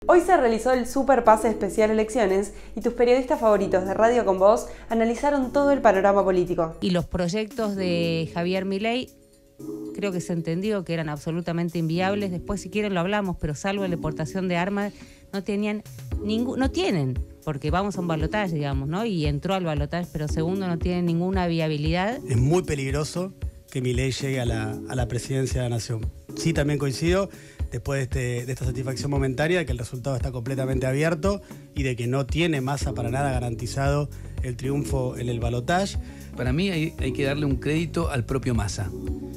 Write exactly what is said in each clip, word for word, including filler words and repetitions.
Hoy se realizó el Super Pase Especial Elecciones y tus periodistas favoritos de Radio Con Vos analizaron todo el panorama político. Y los proyectos de Javier Milei, creo que se entendió que eran absolutamente inviables. Después, si quieren, lo hablamos, pero salvo la importación de armas, no tenían ningún, no tienen, porque vamos a un balotaje, digamos, ¿no? Y entró al balotaje, pero segundo, no tienen ninguna viabilidad. Es muy peligroso que Milei llegue a la, a la presidencia de la Nación. Sí, también coincido, después de, este, de esta satisfacción momentaria, de que el resultado está completamente abierto y de que no tiene Massa para nada garantizado el triunfo en el balotaje. Para mí hay, hay que darle un crédito al propio Massa,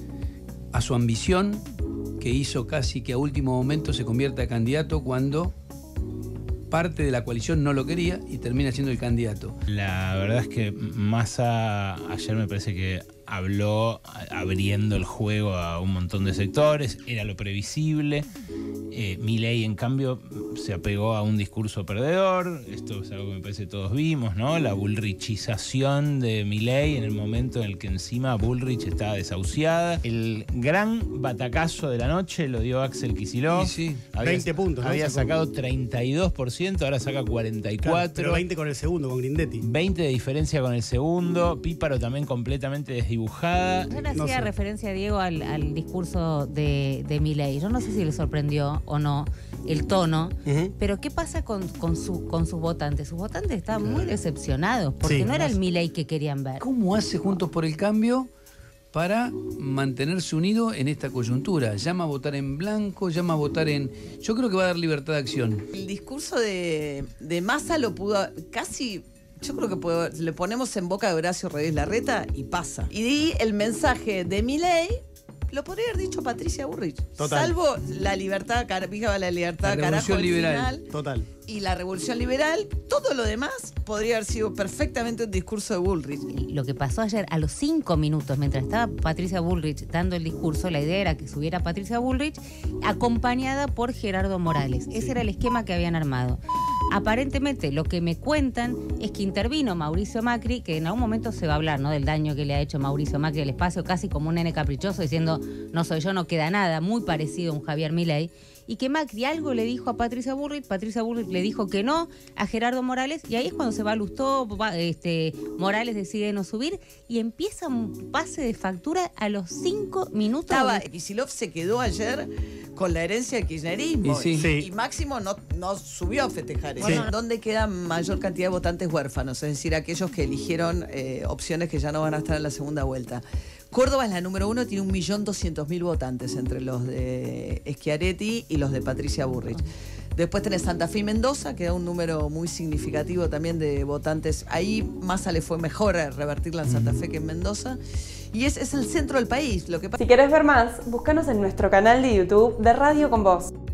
a su ambición, que hizo casi que a último momento se convierta en candidato cuando parte de la coalición no lo quería y termina siendo el candidato. La verdad es que Massa ayer me parece que habló abriendo el juego a un montón de sectores, era lo previsible. Eh, Milei, en cambio, se apegó a un discurso perdedor. Esto es algo que me parece que todos vimos, ¿no? La bullrichización de Milei en el momento en el que encima Bullrich estaba desahuciada. El gran batacazo de la noche lo dio Axel Kicillof. Sí, sí. Había, veinte puntos. Había ¿no? sacado treinta y dos por ciento, ahora saca cuarenta y cuatro por ciento. Claro, pero veinte con el segundo, con Grindetti. veinte de diferencia con el segundo. Píparo también completamente desdibujada. Yo le No hacía sé. referencia, Diego, al, al discurso de, de Milei. Yo no sé si le sorprendió o no el tono, Uh-huh. pero ¿qué pasa con, con, su, con sus votantes? Sus votantes estaban muy decepcionados, porque Sí, no era más. el Milei que querían ver. ¿Cómo hace Juntos por el Cambio para mantenerse unido en esta coyuntura? Llama a votar en blanco, llama a votar en... Yo creo que va a dar libertad de acción. El discurso de, de Massa lo pudo casi... Yo creo que puedo- le ponemos en boca de Horacio Rodríguez Larreta y pasa. Y el mensaje de Milei lo podría haber dicho Patricia Bullrich. Total. Salvo la libertad, cara- fija la libertad, La carajo, revolución al liberal. final, Total. y la revolución liberal, todo lo demás podría haber sido perfectamente un discurso de Bullrich. Lo que pasó ayer, a los cinco minutos, mientras estaba Patricia Bullrich dando el discurso, la idea era que subiera Patricia Bullrich acompañada por Gerardo Morales. Ese era el esquema que habían armado. Aparentemente, lo que me cuentan es que intervino Mauricio Macri, que en algún momento se va a hablar, ¿no?, del daño que le ha hecho Mauricio Macri al espacio, casi como un nene caprichoso, diciendo, no soy yo, no queda nada, muy parecido a un Javier Milei. Y que Macri algo le dijo a Patricia Bullrich, Patricia Bullrich le dijo que no a Gerardo Morales, y ahí es cuando se va Lustó, va, este, Morales decide no subir, y empieza un pase de factura a los cinco minutos. Estaba, de- Kicillof se quedó ayer con la herencia del kirchnerismo. Y sí. Sí. Y Máximo no, no subió a festejar eso. Sí. ¿Dónde queda mayor cantidad de votantes huérfanos? Es decir, aquellos que eligieron eh, opciones que ya no van a estar en la segunda vuelta. Córdoba es la número uno, tiene un millón doscientos mil votantes entre los de Schiaretti y los de Patricia Bullrich. Después tenés Santa Fe y Mendoza, que da un número muy significativo también de votantes. Ahí Massa le fue mejor a revertirla en Santa Fe que en Mendoza. Y es, es el centro del país. Lo que pasa Si querés ver más, búscanos en nuestro canal de YouTube de Radio Con Vos.